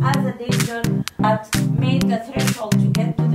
has a danger at make a threshold to get to